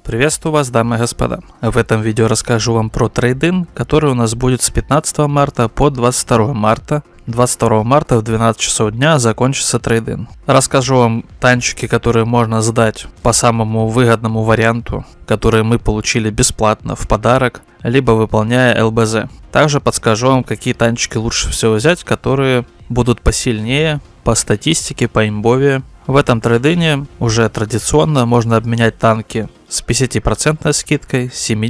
Приветствую вас, дамы и господа. В этом видео расскажу вам про трейд-ин, который у нас будет с 15 марта по 22 марта. 22 марта в 12 часов дня закончится трейд-ин. Расскажу вам танчики, которые можно сдать по самому выгодному варианту, которые мы получили бесплатно в подарок, либо выполняя ЛБЗ. Также подскажу вам, какие танчики лучше всего взять, которые будут посильнее, по статистике, по имбове. В этом трейдине уже традиционно можно обменять танки с 50% скидкой,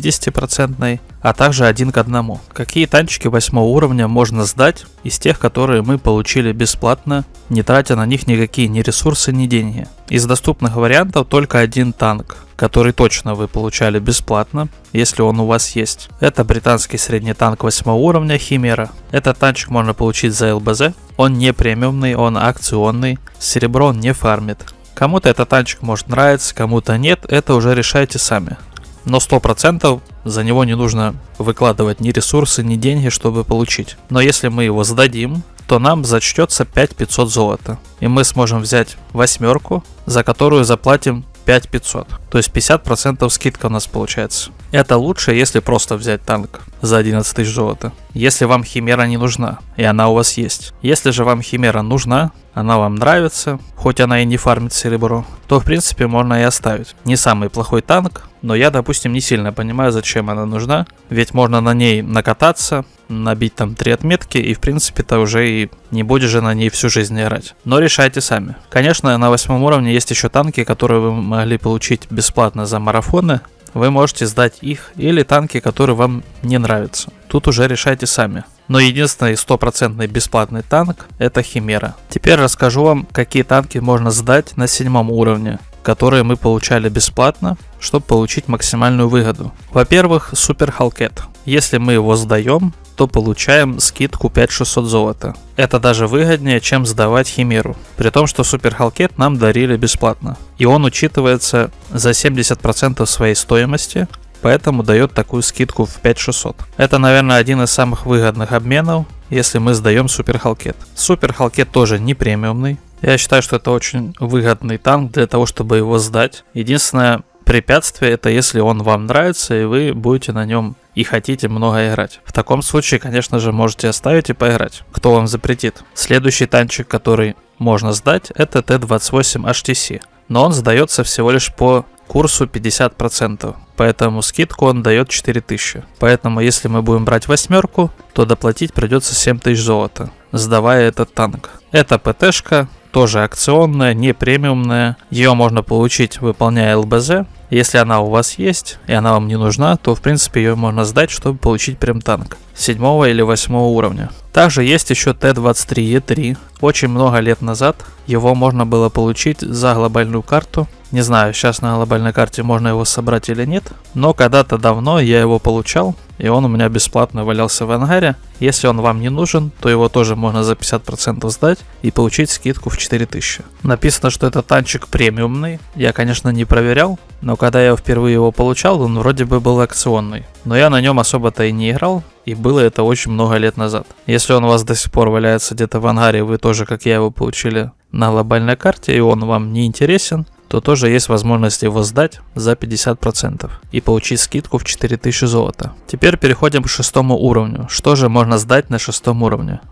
70%, а также 1 к 1. Какие танчики 8 уровня можно сдать из тех, которые мы получили бесплатно, не тратя на них никакие ни ресурсы, ни деньги. Из доступных вариантов только один танк, который точно вы получали бесплатно, если он у вас есть. Это британский средний танк 8 уровня Химера. Этот танчик можно получить за ЛБЗ. Он не премиумный, он акционный. Серебро он не фармит. Кому-то этот танчик может нравиться, кому-то нет, это уже решайте сами. Но 100% за него не нужно выкладывать ни ресурсы, ни деньги, чтобы получить. Но если мы его сдадим, то нам зачтется 5500 золота. И мы сможем взять 8, за которую заплатим 5500. То есть 50% скидка у нас получается. Это лучше, если просто взять танк за 11 тысяч золота. Если вам Химера не нужна, и она у вас есть. Если же вам Химера нужна, она вам нравится, хоть она и не фармит серебро, то в принципе можно и оставить. Не самый плохой танк, но я, допустим, не сильно понимаю, зачем она нужна. Ведь можно на ней накататься, набить там 3 отметки, и в принципе-то уже и не будешь же на ней всю жизнь играть. Но решайте сами. Конечно, на 8 уровне есть еще танки, которые вы могли получить бесплатно за марафоны. Вы можете сдать их, или танки, которые вам не нравятся. Тут уже решайте сами. Но единственный 100% бесплатный танк — это Химера. Теперь расскажу вам, какие танки можно сдать на 7 уровне, которые мы получали бесплатно, чтобы получить максимальную выгоду. Во-первых, Супер Халкет. Если мы его сдаем, то получаем скидку 5600 золота. Это даже выгоднее, чем сдавать Химеру. При том, что Супер Халкет нам дарили бесплатно. И он учитывается за 70% своей стоимости, поэтому дает такую скидку в 5600. Это, наверное, один из самых выгодных обменов, если мы сдаем Супер Халкет. Супер Халкет тоже не премиумный. Я считаю, что это очень выгодный танк для того, чтобы его сдать. Единственное препятствие — это если он вам нравится и вы будете на нем и хотите много играть. В таком случае, конечно же, можете оставить и поиграть. Кто вам запретит? Следующий танчик, который можно сдать, это Т-28 HTC. Но он сдается всего лишь по курсу 50%. Поэтому скидку он дает 4000. Поэтому если мы будем брать 8, то доплатить придется 7000 золота, сдавая этот танк. Это ПТшка, тоже акционная, не премиумная. Ее можно получить, выполняя ЛБЗ. Если она у вас есть и она вам не нужна, то в принципе ее можно сдать, чтобы получить прям танк 7 или 8 уровня. Также есть еще Т-23Е3. Очень много лет назад его можно было получить за глобальную карту. Не знаю, сейчас на глобальной карте можно его собрать или нет, но когда-то давно я его получал, и он у меня бесплатно валялся в ангаре. Если он вам не нужен, то его тоже можно за 50% сдать и получить скидку в 4000. Написано, что это танчик премиумный. Я, конечно, не проверял, но когда я впервые его получал, он вроде бы был акционный. Но я на нем особо-то и не играл, и было это очень много лет назад. Если он у вас до сих пор валяется где-то в ангаре, вы тоже, как я, его получили на глобальной карте, и он вам не интересен, то тоже есть возможность его сдать за 50% и получить скидку в 4000 золота. Теперь переходим к 6 уровню. Что же можно сдать на 6 уровне?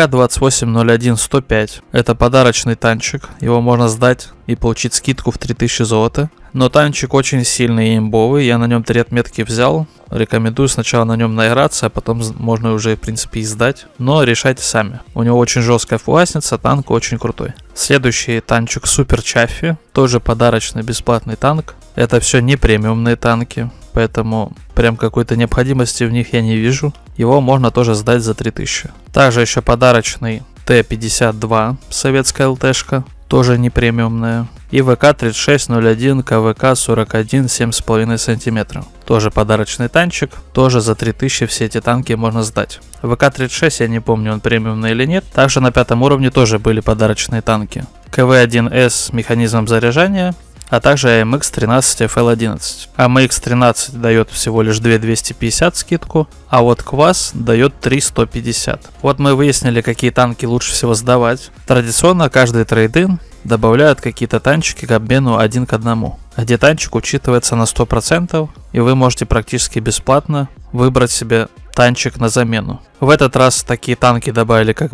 ВК-2801-105. Это подарочный танчик. Его можно сдать и получить скидку в 3000 золота. Но танчик очень сильный и имбовый. Я на нем 3 отметки взял. Рекомендую сначала на нем наиграться, а потом можно уже в принципе и сдать. Но решайте сами. У него очень жесткая фугасница, танк очень крутой. Следующий танчик Супер Чаффи. Тоже подарочный бесплатный танк. Это все не премиумные танки, поэтому прям какой-то необходимости в них я не вижу. Его можно тоже сдать за 3000. Также еще подарочный Т-52 советская ЛТшка. Тоже не премиумная. И ВК-3601 КВК-41 7,5 см. Тоже подарочный танчик. Тоже за 3000 все эти танки можно сдать. ВК-36 я не помню, он премиумный или нет. Также на 5 уровне тоже были подарочные танки. КВ-1С с механизмом заряжания. А также AMX-13 FL11. AMX-13 дает всего лишь 2250 скидку, а вот Квас дает 3150. Вот мы выяснили, какие танки лучше всего сдавать. Традиционно каждый трейд-ин добавляют какие-то танчики к обмену 1 к 1, где танчик учитывается на 100%, и вы можете практически бесплатно выбрать себе танчик на замену. В этот раз такие танки добавили, как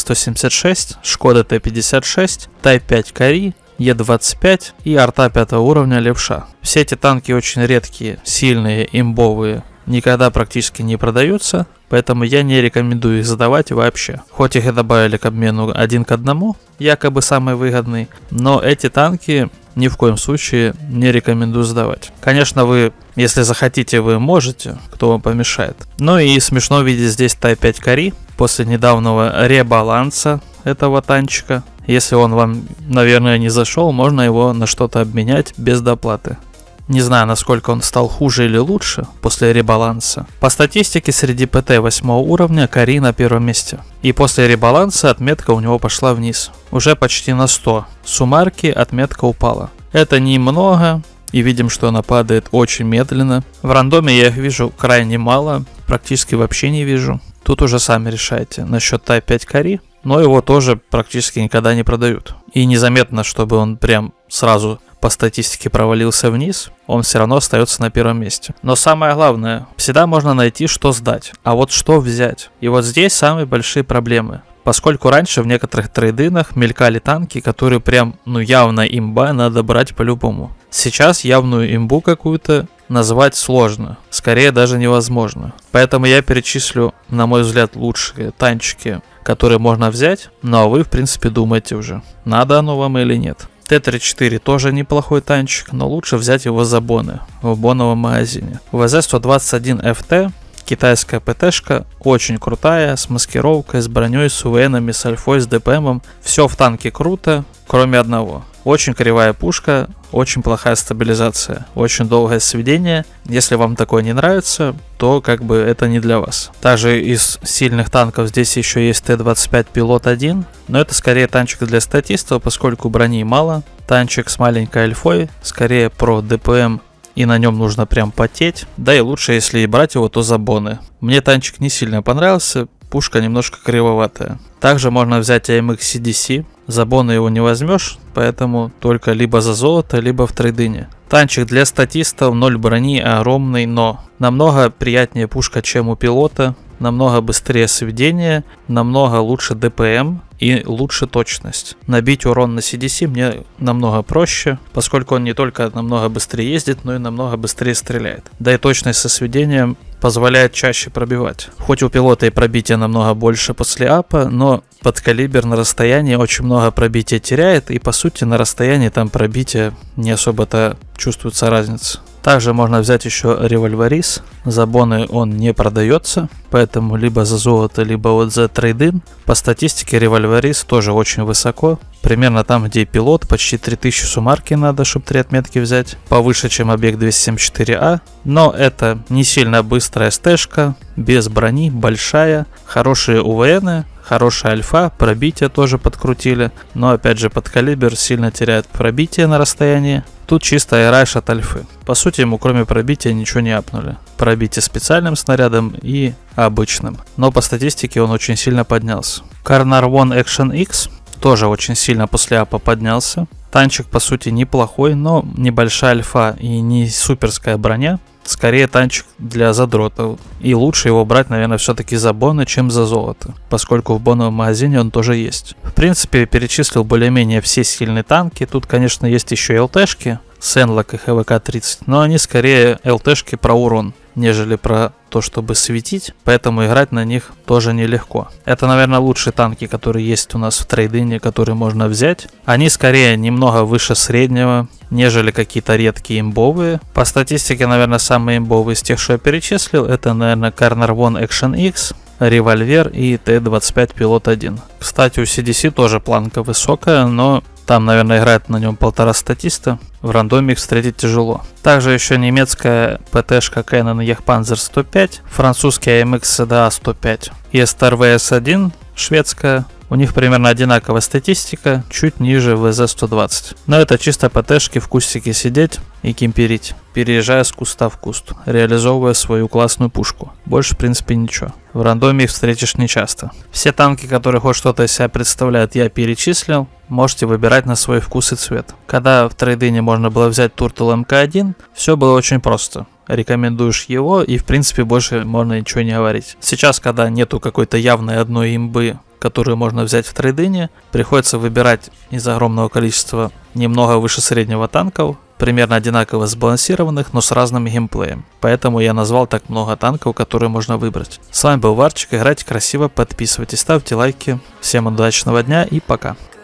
БЗ-176, Шкода Т-56, Тай-5 Кари, Е-25 и арта 5 уровня Левша. Все эти танки очень редкие, сильные, имбовые, никогда практически не продаются, поэтому я не рекомендую их задавать вообще. Хоть их и добавили к обмену 1 к 1, якобы самый выгодный, но эти танки ни в коем случае не рекомендую сдавать. Конечно, вы, если захотите, вы можете, кто вам помешает. Ну и смешно видеть здесь Тай-5 Кари после недавнего ребаланса этого танчика. Если он вам, наверное, не зашел, можно его на что-то обменять без доплаты. Не знаю, насколько он стал хуже или лучше после ребаланса. По статистике, среди ПТ 8 уровня Кари на первом месте. И после ребаланса отметка у него пошла вниз. Уже почти на 100. Суммарки отметка упала. Это немного, и видим, что она падает очень медленно. В рандоме я их вижу крайне мало, практически вообще не вижу. Тут уже сами решайте насчет Тай-5 Кари. Но его тоже практически никогда не продают. И незаметно, чтобы он прям сразу по статистике провалился вниз, он все равно остается на первом месте. Но самое главное, всегда можно найти, что сдать, а вот что взять. И вот здесь самые большие проблемы. Поскольку раньше в некоторых трейдинах мелькали танки, которые прям, явно имба, надо брать по-любому. Сейчас явную имбу какую-то назвать сложно, скорее даже невозможно. Поэтому я перечислю, на мой взгляд, лучшие танчики, которые можно взять, ну а вы, в принципе, думаете уже, надо оно вам или нет. Т-34 тоже неплохой танчик, но лучше взять его за боны в боновом магазине. ВЗ-121ФТ, китайская ПТшка, очень крутая, с маскировкой, с броней, с УВНами, с альфой, с ДПМом. Все в танке круто, кроме одного. Очень кривая пушка, очень плохая стабилизация, очень долгое сведение. Если вам такое не нравится, то как бы это не для вас. Также из сильных танков здесь еще есть Т-25 Пилот 1, но это скорее танчик для статистов, поскольку брони мало. Танчик с маленькой альфой, скорее про ДПМ, и на нем нужно прям потеть. Да и лучше, если и брать его, то за боны. Мне танчик не сильно понравился, пушка немножко кривоватая. Также можно взять AMX CDC. За боны его не возьмешь, поэтому только либо за золото, либо в трейдине. Танчик для статистов, 0 брони, огромный, но намного приятнее пушка, чем у пилота. Намного быстрее сведение, намного лучше ДПМ и лучше точность. Набить урон на CDC мне намного проще, поскольку он не только намного быстрее ездит, но и намного быстрее стреляет. Да и точность со сведением позволяет чаще пробивать. Хоть у пилота и пробития намного больше после апа, но подкалибер на расстоянии очень много пробития теряет, и по сути на расстоянии там пробития не особо-то чувствуется разница. Также можно взять еще револьверис. За боны он не продается, поэтому либо за золото, либо вот за трейдин. По статистике револьверис тоже очень высоко. Примерно там, где и пилот, почти 3000 суммарки надо, чтобы 3 отметки взять. Повыше, чем объект 274А. Но это не сильно быстрая стэшка, без брони, большая, хорошие УВНы. Хорошая альфа, пробитие тоже подкрутили, но опять же подкалибер сильно теряет пробитие на расстоянии. Тут чисто айрайш от альфы. По сути ему кроме пробития ничего не апнули. Пробитие специальным снарядом и обычным. Но по статистике он очень сильно поднялся. Karnar One Action X тоже очень сильно после апа поднялся. Танчик по сути неплохой, но небольшая альфа и не суперская броня. Скорее танчик для задротов. И лучше его брать, наверное, все-таки за боны, чем за золото. Поскольку в боновом магазине он тоже есть. В принципе, перечислил более-менее все сильные танки. Тут, конечно, есть еще и ЛТшки. Сенлок и ХВК-30. Но они скорее ЛТшки про урон, нежели про то, чтобы светить. Поэтому играть на них тоже нелегко. Это, наверное, лучшие танки, которые есть у нас в трейдине, которые можно взять. Они скорее немного выше среднего, нежели какие-то редкие имбовые. По статистике, наверное, самые имбовые из тех, что я перечислил, это, наверное, Karnar One Action X, Револьвер и Т-25 Пилот 1. Кстати, у CDC тоже планка высокая, но там, наверное, играет на нем 1,5 статиста. В рандоме их встретить тяжело. Также еще немецкая ПТшка Canon Jagdpanzer 105, французский AMX CDA 105 и STAR VS1 шведская У них примерно одинаковая статистика, чуть ниже ВЗ-120. Но это чисто ПТшки в кустике сидеть и кемперить, переезжая с куста в куст, реализовывая свою классную пушку. Больше, в принципе, ничего. В рандоме их встретишь нечасто. Все танки, которые хоть что-то из себя представляют, я перечислил. Можете выбирать на свой вкус и цвет. Когда в трейдине можно было взять Turtle МК-1, все было очень просто. Рекомендуешь его, и в принципе больше можно ничего не говорить. Сейчас, когда нету какой-то явной одной имбы, которую можно взять в трейдине, приходится выбирать из огромного количества немного выше среднего танков, примерно одинаково сбалансированных, но с разным геймплеем. Поэтому я назвал так много танков, которые можно выбрать. С вами был Варчик, играйте красиво, подписывайтесь, ставьте лайки. Всем удачного дня и пока.